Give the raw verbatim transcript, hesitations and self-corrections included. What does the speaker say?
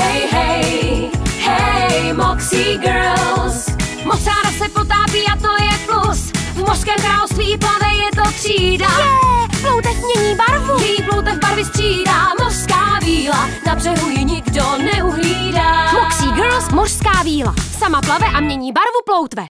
Hej, hej, hej, Moxie Girls. Moc ráda se potápí a to je plus. V mořském království plave, je to třída. Je, ploutev mění barvu. Její ploutev barvy střídá, mořská víla, na břehu ji nikdo neuhlídá. Moxie Girls, mořská víla. Sama plave a mění barvu ploutve.